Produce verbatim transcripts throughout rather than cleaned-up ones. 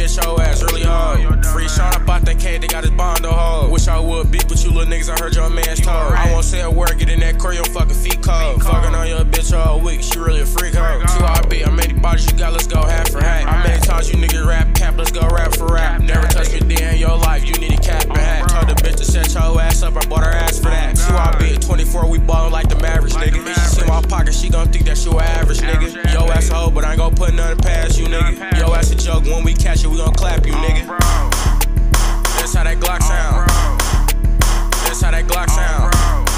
bitch, your ass really hard. Free Sean, I bought that cake, they got his bondo hole. Wish I would beef with you little niggas, I heard your man's told. I won't say a word, get in that core, your fucking feet cold. Fucking on your bitch all week, she really a freak hoe. Q R B, how many bodies you got, let's go half for half. How many times you niggas rap cap, let's go rap for rap. Never touched me day in your life, you need a cap and hat. Told the bitch to set your ass up, I bought her ass for that. Q R B, at twenty-four, we ballin' like the Mavericks, nigga. If she see my pocket, she gon' think that you an average, nigga. Yo ass a hoe, but I ain't gon' put nothing past you, nigga. Yo ass a joke, when we catch it, we gon' clap you, nigga. That's how that Glock sound. That's how that Glock sound.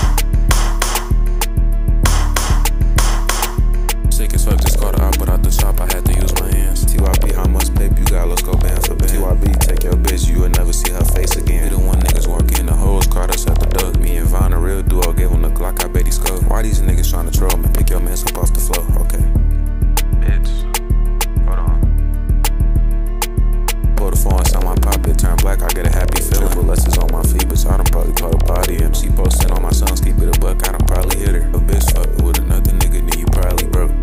Sick as fuck, just caught her out, but out the shop, I had to use my hands. T Y P, how much paper you got? Let's go band for band. T Y B, take your bitch, you will never see her face again. We the one niggas walk in, the hoes caught us at the duck. Me and Von, a real duo, gave him the Glock, I bet he scored. Why these niggas tryna troll me? Pick your mans up off the floor, okay. Bitch, hold on. Pull the phone inside my pocket, turn black, I get a happy feeling. Triple S's on my feet, bitch, I done probably caught a body. M C posting on my songs, keep it a buck, I done probably hit her. A bitch fucking with another nigga, then you probably broke.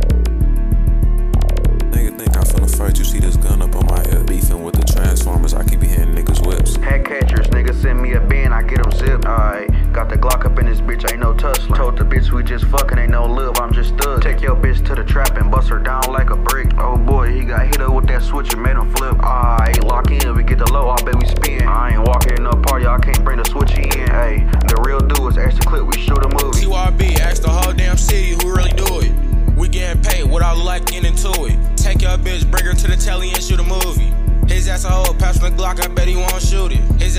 Nigga think I'm finna fight, you see this gun up on my hip. Beefing with the Transformers, I keep hitting niggas whips. Head catchers, nigga send me a bin, I get them zipped. Alright, got the Glock up in this bitch, ain't no tussling. Told the bitch we just fucking, ain't no love, I'm just thug. Take your bitch to the trap and bust her down like a brick. Oh boy, he got hit up with that switch and made him flip. Alright, lock in, we get the low, I bet we spin. I ain't walking in no party, I can't bring the switch in. Hey, the real do is extra clip, we shoot a movie. T Y B, ask the whole damn city who really do it. We getting paid without like getting into it. Take your bitch, bring her to the telly and shoot a movie. His ass a hoe, pass from the Glock, I bet he won't shoot it. His